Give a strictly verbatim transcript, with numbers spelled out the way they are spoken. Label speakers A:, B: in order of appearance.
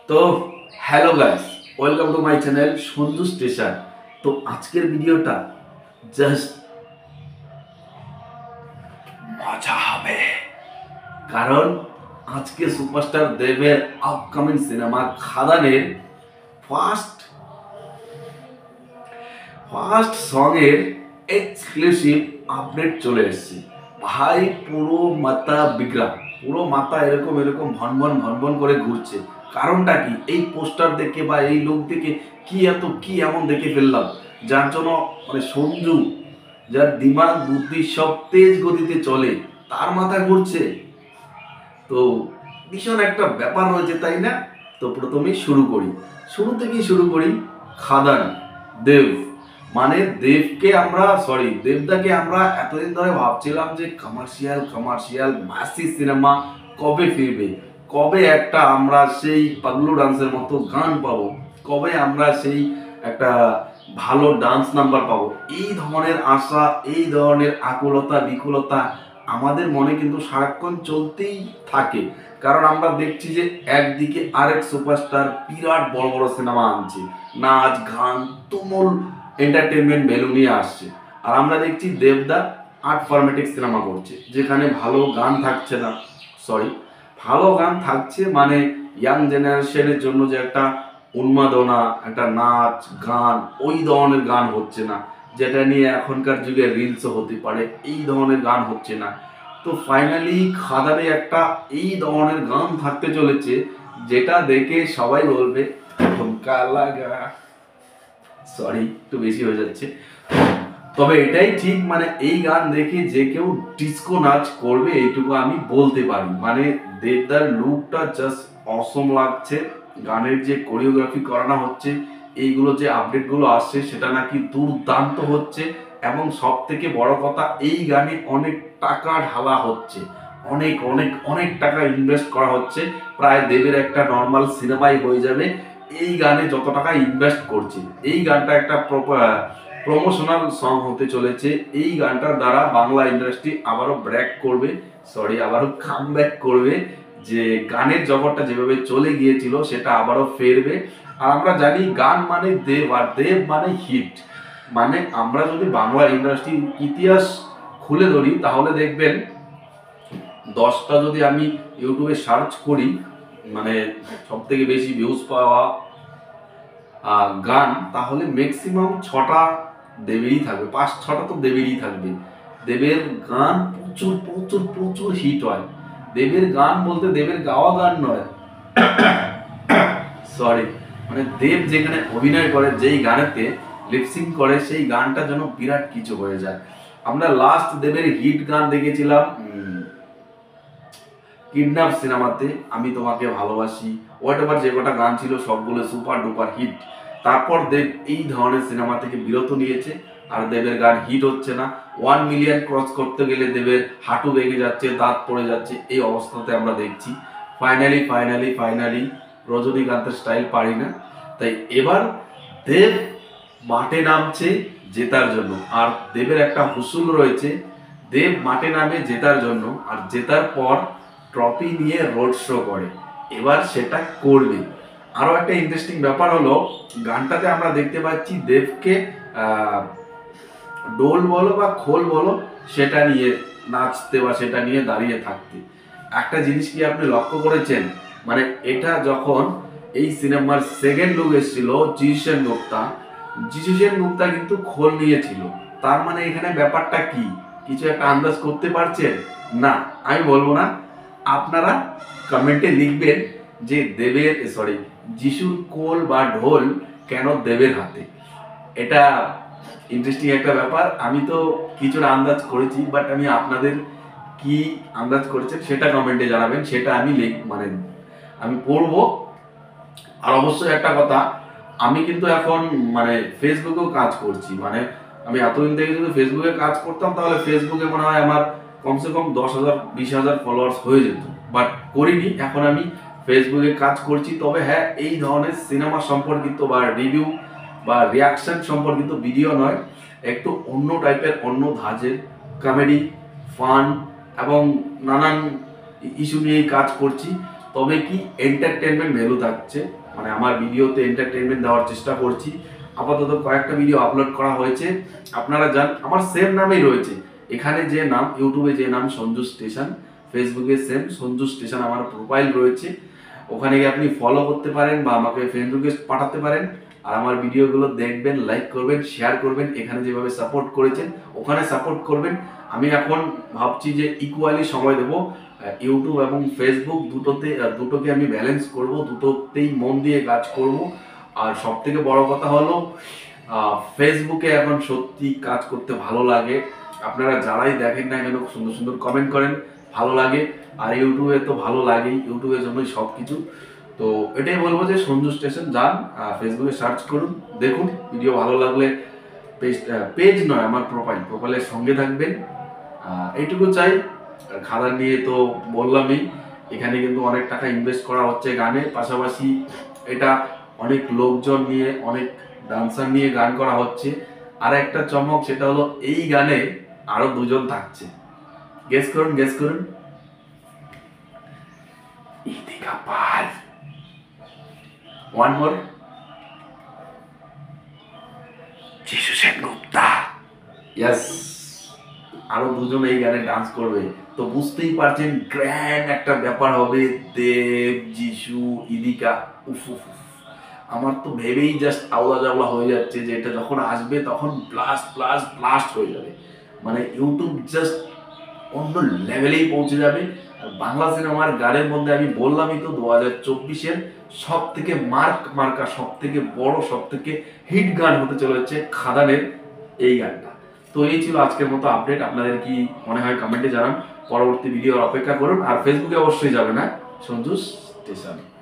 A: তো hello guys, welcome to my channel Sanju station. তো আজকের ভিডিওটা জাস্ট মজা হবে, কারণ আজকে সুপারস্টার দেবের আপকামিং সিনেমা খাদানের ফার্স্ট ফার্স্ট সঙের এক্সক্লুসিভ আপডেট চলে এসেছে। ভাই পুরো মাথা বিগড়া, পুরো মাথা এরকম এরকম ভনভন ভনভন করে ঘুরছে। কারণটা কি? এই পোস্টার দেখে বা এই লোক দেখে কি এত কি এমন দেখে ফেললাম যার জন্য মানে সঞ্জু, যার দিমাগ বুদ্ধি সব তেজ গতিতে চলে, তার মাথা ঘুরছে। তো ভীষণ একটা ব্যাপার হয়েছে, তাই না? তো প্রথমেই শুরু করি, শুরু থেকেই শুরু করি। খাদান দেব, মানে দেবকে আমরা সরি দেবদাকে আমরা এতদিন ধরে ভাবছিলাম যে কমার্শিয়াল কমার্শিয়াল মাসি সিনেমা কবে ফিরবে, কবে একটা আমরা সেই পাগলু ডান্সের মতো গান পাবো, কবে আমরা সেই একটা ভালো ডান্স নাম্বার পাবো। এই ধরনের আশা, এই ধরনের আকুলতা বিকুলতা আমাদের মনে কিন্তু সারাক্ষণ চলতেই থাকে। কারণ আমরা দেখছি যে একদিকে আরেক সুপারস্টার বিরাট বড় বড় সিনেমা আনছে, নাচ গান তুমুল এন্টারটেনমেন্ট ভ্যালু নিয়ে আসছে। আর আমরা দেখছি দেবদা আর্ট ফরম্যাটিক সিনেমা করছে, যেখানে ভালো গান থাকছে না, সরি ভালো গান থাকছে মানে ইয়াং জেনারেশনের জন্য যে একটা উন্মাদনা, একটা নাচ গান, ওই ধরনের গান হচ্ছে না, যেটা নিয়ে এখনকার যুগে রিলসও হতে পারে, এই ধরনের গান হচ্ছে না। তো ফাইনালি খাদারে একটা এই ধরনের গান থাকতে চলেছে, যেটা দেখে সবাই বলবে ঠুমকা লাগা, সরি একটু বেশি হয়ে যাচ্ছে, তবে এটাই ঠিক, মানে এই গান দেখে যে কেউ ডিস্কো নাচ করবে এইটুকু আমি বলতে পারি। মানে দেবদার লুকটা জাস্ট অসম লাগছে, গানের যে কোরিওগ্রাফি করানো হচ্ছে, এইগুলো যে আপডেটগুলো আসছে সেটা নাকি দুর্দান্ত হচ্ছে। এবং সব থেকে বড় কথা, এই গানে অনেক টাকা ঢালা হচ্ছে, অনেক অনেক অনেক টাকা ইনভেস্ট করা হচ্ছে। প্রায় দেবের একটা নর্মাল সিনেমাই হয়ে যাবে এই গানে যত টাকা ইনভেস্ট করছে। এই গানটা একটা প্রমোশনাল সং হতে চলেছে। এই গানটার দ্বারা বাংলা ইন্ডাস্ট্রি আবারও ব্রেক করবে, সরি আবারও কাম ব্যাক করবে, যে গানের জগৎটা যেভাবে চলে গিয়েছিল সেটা আবারও ফেরবে। আর আমরা জানি গান মানে দেব, আর দেব মানে হিট। মানে আমরা যদি বাংলা ইন্ডাস্ট্রির ইতিহাস খুলে ধরি তাহলে দেখবেন, দশটা যদি আমি ইউটিউবে সার্চ করি, মানে সব থেকে বেশি ভিউজ পাওয়া গান, তাহলে ম্যাক্সিমাম ছটা দেবেরই থাকবে, পাঁচ ছটা তো দেবেরই থাকবে। দেবের গান প্রচুর প্রচুর প্রচুর হিট হয়। দেবের গান বলতে দেবের গাওয়া গান নয়, সরি মানে দেব যেখানে অভিনয় করে, যেই গানেতে লিপসিং করে, সেই গানটা যেন বিরাট কিছু হয়ে যায়। আমরা লাস্ট দেবের হিট গান দেখেছিলাম কিডন্যাপ সিনেমাতে, আমি তোমাকে ভালোবাসি, হোয়াট এভার যে কটা গান ছিল সবগুলো সুপার ডুপার হিট। তারপর দেব এই ধরনের সিনেমা থেকে বিরত নিয়েছে, আর দেবের গান হিট হচ্ছে না। ওয়ান মিলিয়ন ক্রস করতে গেলে দেবের হাঁটু ভেঙে যাচ্ছে, দাঁত পড়ে যাচ্ছে, এই অবস্থাতে আমরা দেখছি। ফাইনালি ফাইনালি ফাইনালি রজনীকান্তের স্টাইল পারি না, তাই এবার দেব মাঠে নামছে জেতার জন্য। আর দেবের একটা হুসুল রয়েছে, দেব মাঠে নামে জেতার জন্য, আর জেতার পর ট্রফি নিয়ে রোড শো করে, এবার সেটা করবে। আরো একটা ইন্টারেস্টিং ব্যাপার হলো, গানটাতে আমরা দেখতে পাচ্ছি দেবকে ডোল বলো বা খোল বলো সেটা নিয়ে নাচতে বা সেটা নিয়ে দাঁড়িয়ে থাকতে। একটা জিনিস কি আপনি লক্ষ্য করেছেন, মানে এটা যখন এই সিনেমার সেকেন্ড লুক এসেছিল জিসেন গুপ্তা, জিসেন গুপ্তা কিন্তু খোল নিয়েছিল। তার মানে এখানে ব্যাপারটা কি, কিছু একটা আন্দাজ করতে পারছেন? না আমি বলবো না, আপনারা কমেন্টে লিখবেন যে দেবের সরি যিশুর কোল বা ঢোল কেন দেবের হাতে। এটা ইন্টারেস্টিং একটা ব্যাপার। আমি তো কিছুটা আন্দাজ করেছি, বাট আমি আপনাদের কি আন্দাজ করেছেন সেটা কমেন্টে জানাবেন, সেটা আমি লিখ মানে আমি পড়বো। আর অবশ্যই একটা কথা, আমি কিন্তু এখন মানে ফেসবুকেও কাজ করছি। মানে আমি এতদিন থেকে যদি ফেসবুকে কাজ করতাম তাহলে ফেসবুকে মনে হয় আমার কমসে কম দশ হাজার বিশ হাজার ফলোয়ার্স হয়ে যেত, বাট করিনি। এখন আমি ফেসবুকে কাজ করছি। তবে হ্যাঁ, এই ধরনের সিনেমা সম্পর্কিত বা রিভিউ বা রিয়াকশন সম্পর্কিত ভিডিও নয়, একটু অন্য টাইপের, অন্য ধাঁচের কমেডি, ফান এবং নানান ইস্যু নিয়েই কাজ করছি। তবে কি এন্টারটেনমেন্ট ভ্যালু থাকছে, মানে আমার ভিডিওতে এন্টারটেনমেন্ট দেওয়ার চেষ্টা করছি। আপাতত কয়েকটা ভিডিও আপলোড করা হয়েছে, আপনারা জান আমার সেম নামেই রয়েছে। এখানে যে নাম, ইউটিউবে যে নাম সঞ্জু স্টেশন, ফেসবুকে সেম সঞ্জু স্টেশন আমার প্রোফাইল রয়েছে। ওখানে গিয়ে আপনি ফলো করতে পারেন বা আমাকে ফ্রেন্ড রিকোয়েস্ট পাঠাতে পারেন। আর আমার ভিডিওগুলো দেখবেন, লাইক করবেন, শেয়ার করবেন। এখানে যেভাবে সাপোর্ট করেছেন ওখানে সাপোর্ট করবেন। আমি এখন ভাবছি যে ইকুয়ালি সময় দেবো ইউটিউব এবং ফেসবুক দুটোতে, দুটোকে আমি ব্যালেন্স করব, দুটোতেই মন দিয়ে কাজ করব। আর সব থেকে বড় কথা হলো ফেসবুকে এখন সত্যি কাজ করতে ভালো লাগে। আপনারা যারাই দেখেন না কেন সুন্দর সুন্দর কমেন্ট করেন, ভালো লাগে। আর ইউটিউবে তো ভালো লাগেই, ইউটিউবের জন্যই সব কিছু। তো এটাই বলবো যে সঞ্জু স্টেশন যান, ফেসবুকে সার্চ করুন, দেখুন। ভিডিও ভালো লাগলে পেজ পেজ নয় আমার প্রোফাইল, প্রোফাইলের সঙ্গে থাকবেন, এইটুকু চাই। খাদান নিয়ে তো বললামই, এখানে কিন্তু অনেক টাকা ইনভেস্ট করা হচ্ছে গানে, পাশাপাশি এটা অনেক লোকজন নিয়ে, অনেক ডান্সার নিয়ে গান করা হচ্ছে। আর একটা চমক সেটা হলো এই গানে আরো দুজন থাকছে। গেস করুন, গেস করুন। ইদিকা পাল, ওয়ান মোর, যিশু সেনগুপ্তা। ইয়েস, আরো দুজন এই গানে ডান্স করবে। তো বুঝতেই পারছেন গ্র্যান্ড একটা ব্যাপার হবে। দেব, যিশু, ইদিকা, উফ উফ উফ। আমার তো ভেবেই জাস্ট আওলা জাওলা হয়ে যাচ্ছে যে এটা যখন আসবে তখন ব্লাস্ট ব্লাস্ট ব্লাস্ট হয়ে যাবে। মানে ইউটিউব জাস্ট অন্য লেভেলেই পৌঁছে যাবে। আর বাংলা সিনেমার গানের মধ্যে আমি বললামই তো, দু হাজার চব্বিশের সব থেকে মার্ক মার্কা, সব থেকে বড়, সব থেকে হিট গান হতে চলেছে খাদানের এই গানটা। তো এই ছিল আজকের মতো আপডেট। আপনাদের কি মনে হয় কমেন্টে জানান। পরবর্তী ভিডিওর অপেক্ষা করুন। আর ফেসবুকে অবশ্যই যাবেন, হ্যাঁ, সঞ্জু স্টেশন।